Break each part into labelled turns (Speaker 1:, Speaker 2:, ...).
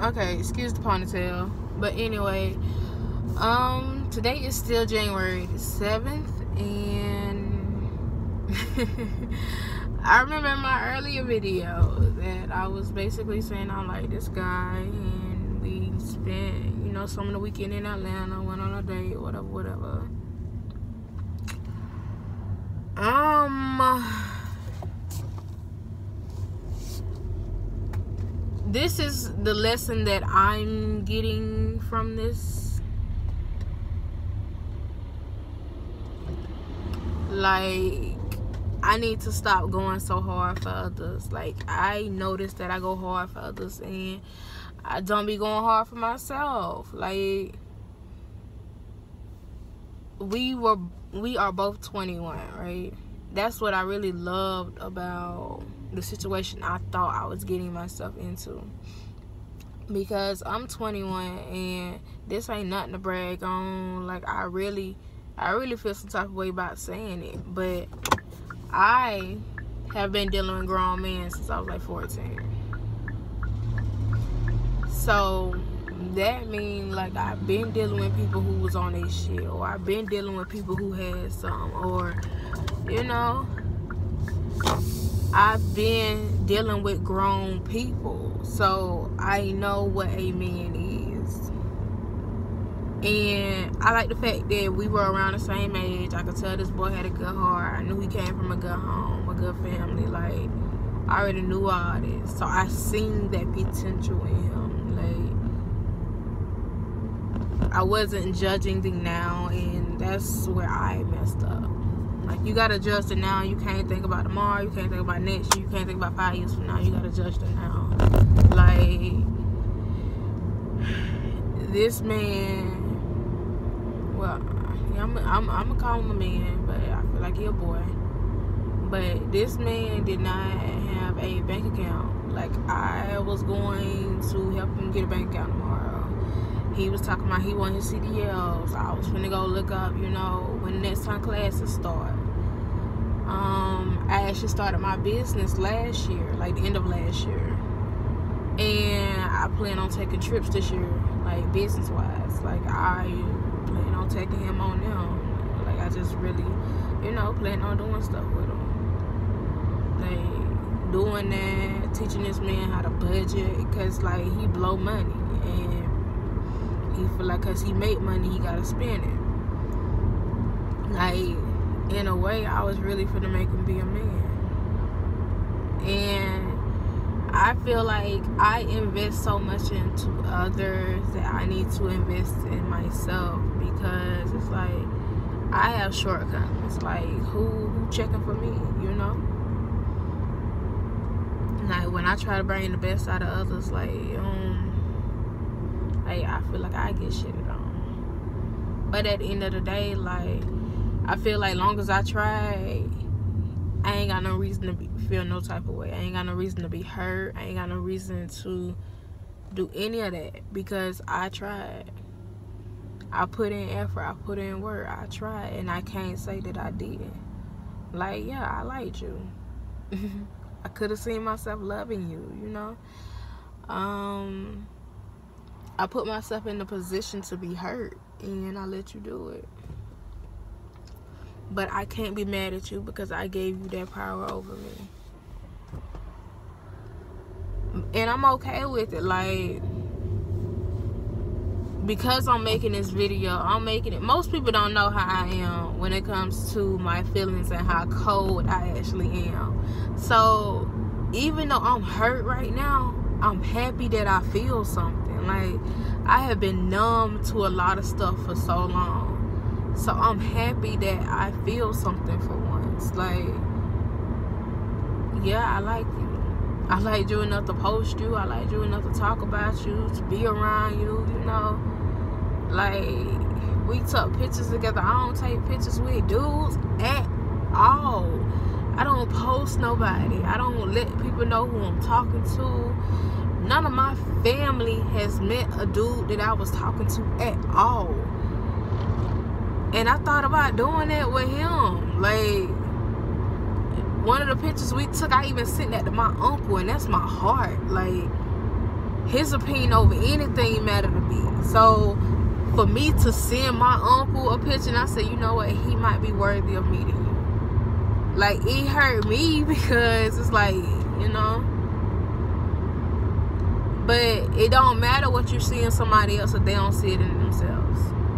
Speaker 1: Okay, excuse the ponytail. But anyway, today is still January 7th, and I remember in my earlier video that I was basically saying I like this guy, and we spent, some of the weekend in Atlanta, went on a date, whatever. This is the lesson that I'm getting from this. Like, I need to stop going so hard for others. Like, I noticed that I go hard for others and I don't be going hard for myself. Like, we are both 21, right? That's what I really loved about the situation I thought I was getting myself into, because I'm 21 and this ain't nothing to brag on. Like, I really feel some type of way about saying it, but I have been dealing with grown men since I was like 14. So that means, like, I've been dealing with people who was on their shit, or I've been dealing with people who had some, or I've been dealing with grown people, so I know what a man is. And I like the fact that we were around the same age. I could tell this boy had a good heart. I knew he came from a good home, a good family. Like, I already knew all this, so I seen that potential in him. Like, I wasn't judging the now, and that's where I messed up. Like, you gotta judge the now. You can't think about tomorrow. You can't think about next year. You can't think about 5 years from now. You gotta judge the now. Like, this man, well, yeah, I'm gonna call him a man, but I feel like he a boy. But this man did not have a bank account. Like, I was going to help him get a bank account tomorrow. He was talking about he wanted his CDLs. I was finna go look up, when the next time classes start. I actually started my business last year, like the end of last year. And I plan on taking trips this year, like business-wise. Like, I plan on taking him on them. Like, I just really, plan on doing stuff with him. Like, doing that, teaching this man how to budget, because, like, he blow money. And he feel like because he make money, he got to spend it. Like, in a way, I was really finna make him be a man. And I feel like I invest so much into others that I need to invest in myself, because it's like I have shortcomings. Like, who checking for me, Like, when I try to bring the best out of others, like, I feel like I get shitted on. But at the end of the day, like, I feel like long as I try, I ain't got no reason to feel no type of way. I ain't got no reason to be hurt. I ain't got no reason to do any of that, because I tried. I put in effort. I put in work. I tried, and I can't say that I didn't. Like, yeah, I liked you. I could have seen myself loving you, I put myself in the position to be hurt, and I let you do it. But I can't be mad at you because I gave you that power over me. And I'm okay with it. Like, because I'm making this video, I'm making it. Most people don't know how I am when it comes to my feelings and how cold I actually am. So, even though I'm hurt right now, I'm happy that I feel something. Like, I have been numb to a lot of stuff for so long. So I'm happy that I feel something for once. Like, yeah, I like you. I like you enough to post you. I like you enough to talk about you, to be around you, Like, we took pictures together. I don't take pictures with dudes at all. I don't post nobody. I don't let people know who I'm talking to. None of my family has met a dude that I was talking to at all. And I thought about doing that with him. Like, one of the pictures we took, I even sent that to my uncle, and that's my heart. Like, his opinion over anything mattered to me. So for me to send my uncle a picture, and I said, you know what, he might be worthy of meeting you. Like, it hurt me because it's like, you know. But it don't matter what you see in somebody else if they don't see it in themselves.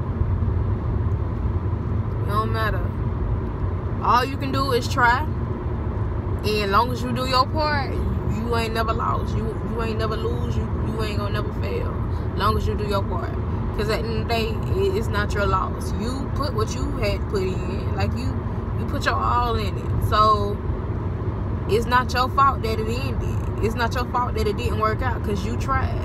Speaker 1: It don't matter. All you can do is try. And as long as you do your part, you ain't never lost. You ain't never lose. You ain't gonna never fail. As long as you do your part. Because at the end of the day, it's not your loss. You put what you had put in. Like, you put your all in it. So it's not your fault that it ended. It's not your fault that it didn't work out because you tried.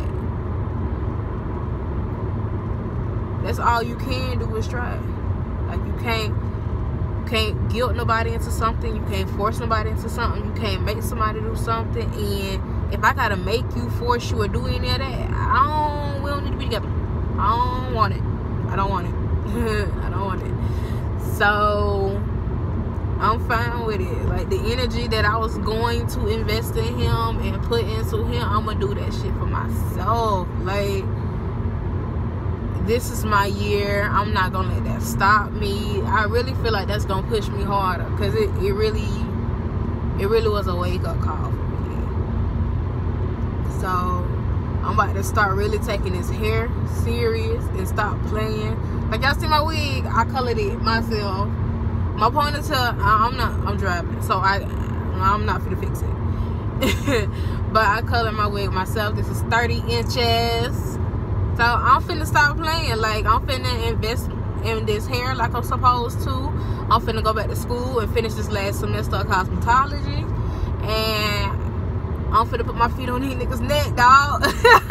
Speaker 1: That's all you can do is try. Like, you can't guilt nobody into something. You can't force nobody into something. You can't make somebody do something. And if I gotta make you, force you, or do any of that, we don't need to be together. I don't want it. I don't want it. I don't want it. So I'm fine with it. Like, the energy that I was going to invest in him and put into him, I'm gonna do that shit for myself. Like, this is my year. I'm not gonna let that stop me. I really feel like that's gonna push me harder, because it really was a wake-up call for me. So I'm about to start really taking this hair serious and stop playing. Like, y'all see my wig? I colored it myself. My ponytail, I'm driving, so I'm not finna fix it. But I colored my wig myself. This is 30 inches. So I'm finna stop playing. Like, I'm finna invest in this hair like I'm supposed to. I'm finna go back to school and finish this last semester of cosmetology. And I'm finna put my feet on these niggas' neck, dog.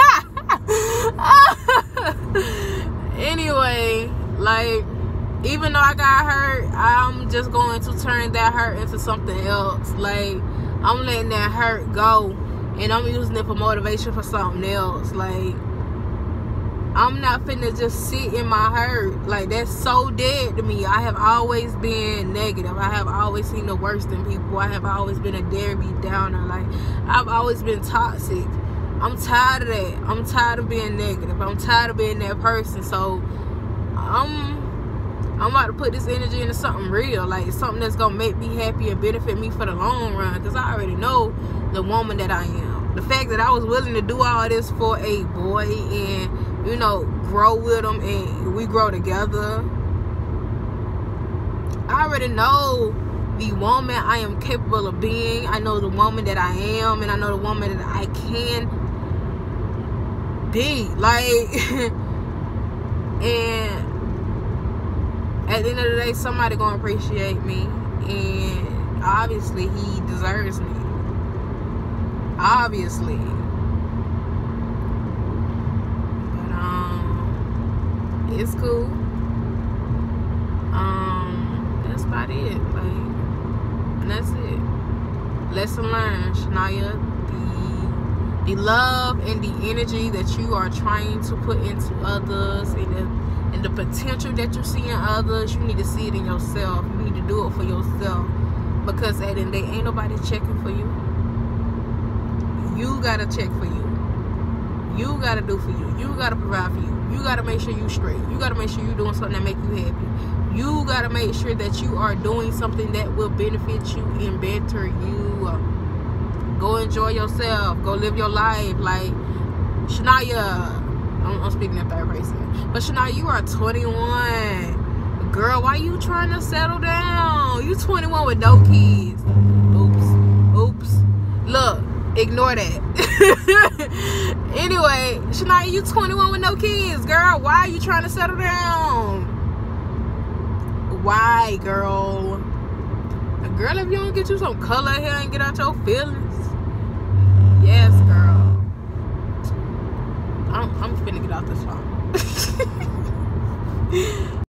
Speaker 1: Anyway, like, even though I got hurt, I'm just going to turn that hurt into something else. Like, I'm letting that hurt go, and I'm using it for motivation for something else. Like, I'm not finna just sit in my hurt. Like, that's so dead to me. I have always been negative. I have always seen the worst in people. I have always been a deadbeat downer. Like, I've always been toxic. I'm tired of that. I'm tired of being negative. I'm tired of being that person. So I'm about to put this energy into something real, like something that's gonna make me happy and benefit me for the long run, because I already know the woman that I am. The fact that I was willing to do all this for a boy and, you know, grow with him and we grow together, I already know the woman I am capable of being. I know the woman that I am, and I know the woman that I can be. Like, and at the end of the day, somebody gonna appreciate me, and obviously he deserves me. Obviously. But it's cool. That's about it. Like, and that's it. Lesson learned, Shania. The love and the energy that you are trying to put into others, and the potential that you see in others, you need to see it in yourself. You need to do it for yourself, because at the end of the day, ain't nobody checking for you. You gotta check for you. You gotta do for you. You gotta provide for you. You gotta make sure you straight. You gotta make sure you're doing something that make you happy. You gotta make sure that you are doing something that will benefit you and better you. Go enjoy yourself. Go live your life. Like, Shania, I'm speaking in third person, but Shania, you are 21. Girl, why you trying to settle down? You 21 with no kids. Oops. Look, ignore that. Anyway, Shania, you 21 with no kids. Girl, why are you trying to settle down? Why, girl? Girl, if you don't get you some color hair and get out your feelings. Yes, girl. I'm finna get out this phone.